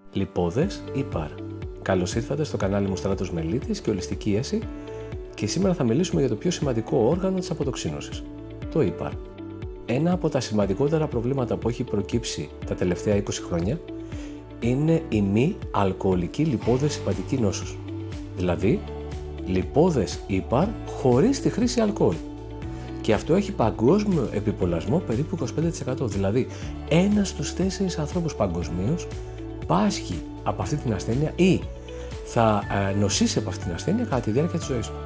Λιπόδες ύπαρ. Καλώς ήρθατε στο κανάλι μου Στράτος Μελίτης και Ολιστική Ίαση και σήμερα θα μιλήσουμε για το πιο σημαντικό όργανο της αποτοξίνωσης, το ύπαρ. Ένα από τα σημαντικότερα προβλήματα που έχει προκύψει τα τελευταία 20 χρόνια είναι η μη αλκοολική λιπόδες υπατική νόσος. Δηλαδή, λιπόδες ύπαρ χωρίς τη χρήση αλκοόλ. Και αυτό έχει παγκόσμιο επιπολασμό περίπου 25%. Δηλαδή, 1 στους 4 ανθρώπους παγκοσμίως πάσχει από αυτή την ασθένεια ή θα νοσήσει από αυτή την ασθένεια κατά τη διάρκεια της ζωής του.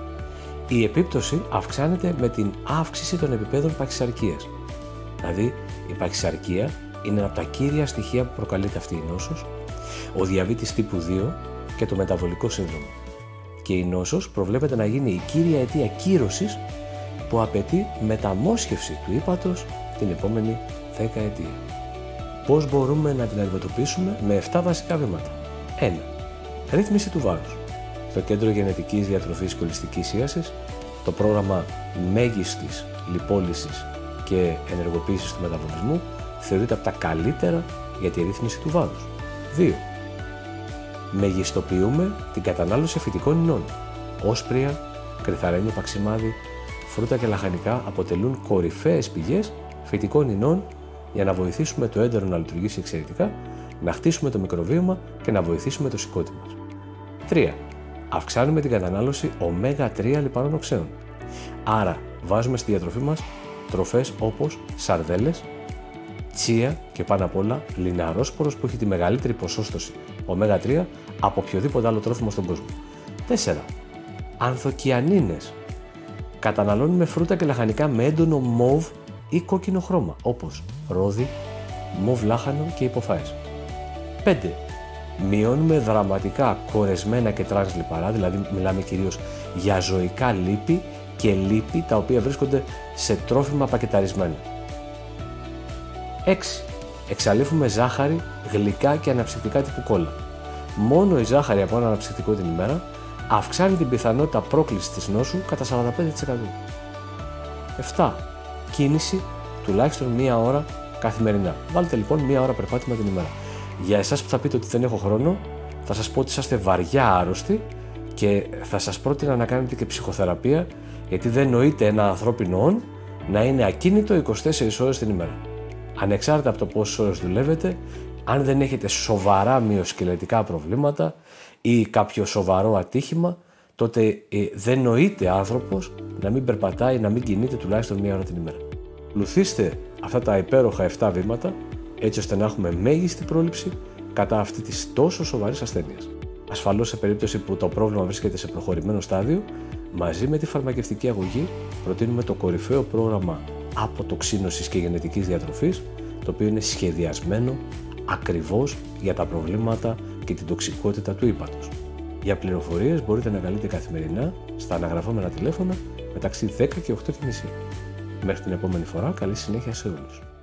Η επίπτωση αυξάνεται με την αύξηση των επιπέδων παχυσαρκίας. Δηλαδή, η παχυσαρκία είναι ένα από τα κύρια στοιχεία που προκαλείται αυτή η νόσος, ο διαβήτης τύπου 2 και το μεταβολικό σύνδρομο. Και η νόσος προβλέπεται να γίνει η κύρια αιτία κύρωσης που απαιτεί μεταμόσχευση του ύπατος την επόμενη 10 ετία. Πώς μπορούμε να την αντιμετωπίσουμε? Με 7 βασικά βήματα. 1. Ρύθμιση του βάρους. Στο Κέντρο Γενετικής Διατροφής και Ολιστικής Ίασης, το πρόγραμμα μέγιστης λιπόλυσης και ενεργοποίησης του μεταβολισμού θεωρείται από τα καλύτερα για τη ρύθμιση του βάρους. 2. Μεγιστοποιούμε την κατανάλωση φυτικών ινών. Όσπρια, κρυθαρένιο παξιμάδι, φρούτα και λαχανικά αποτελούν κορυφαίες πηγές φυτικών ινών για να βοηθήσουμε το έντερο να λειτουργήσει εξαιρετικά, να χτίσουμε το μικροβίωμα και να βοηθήσουμε το σηκώτη μας. 3. Αυξάνουμε την κατανάλωση ω3 λιπαρών οξέων. Άρα βάζουμε στη διατροφή μας τροφές όπως σαρδέλες, τσία και πάνω απ' όλα λιναρόσπορος που έχει τη μεγαλύτερη ποσόστοση ω3 από οποιοδήποτε άλλο τρόφιμο στον κόσμο. 4. Ανθοκιανίνες. Καταναλώνουμε φρούτα και λαχανικά με έντονο μοβ ή κόκκινο χρώμα, όπως ρόδι, μοβ λάχανο και υποφάες. 5. Μειώνουμε δραματικά κορεσμένα και τρανς λιπαρά, δηλαδή μιλάμε κυρίως για ζωικά λίπη και λίπη τα οποία βρίσκονται σε τρόφιμα πακεταρισμένα. 6. Εξαλείφουμε ζάχαρη, γλυκά και αναψυκτικά τύπου κόλλα. Μόνο η ζάχαρη από ένα αναψυκτικό την ημέρα αυξάνει την πιθανότητα πρόκλησης της νόσου κατά 45%. 7. Κίνηση τουλάχιστον 1 ώρα καθημερινά. Βάλτε λοιπόν 1 ώρα περπάτημα την ημέρα. Για εσάς που θα πείτε ότι δεν έχω χρόνο, θα σας πω ότι είσαστε βαριά άρρωστοι και θα σας πρότεινα να κάνετε και ψυχοθεραπεία, γιατί δεν νοείται ένα ανθρώπινο όν να είναι ακίνητο 24 ώρες την ημέρα. Ανεξάρτητα από το πόσες ώρες δουλεύετε, αν δεν έχετε σοβαρά μυοσκελετικά προβλήματα ή κάποιο σοβαρό ατύχημα, τότε δεν νοείται άνθρωπος να μην περπατάει, να μην κινείται τουλάχιστον 1 ώρα την ημέρα. Ακολουθήστε αυτά τα υπέροχα 7 βήματα, έτσι ώστε να έχουμε μέγιστη πρόληψη κατά αυτή της τόσο σοβαρής ασθένειας. Ασφαλώς, σε περίπτωση που το πρόβλημα βρίσκεται σε προχωρημένο στάδιο, μαζί με τη φαρμακευτική αγωγή προτείνουμε το κορυφαίο πρόγραμμα αποτοξίνωσης και γενετικής διατροφής, το οποίο είναι σχεδιασμένο ακριβώς για τα προβλήματα και την τοξικότητα του ύπατος. Για πληροφορίες μπορείτε να καλείτε καθημερινά στα αναγραφόμενα τηλέφωνα μεταξύ 10 και 8.30. Μέχρι την επόμενη φορά, καλή συνέχεια σε όλους.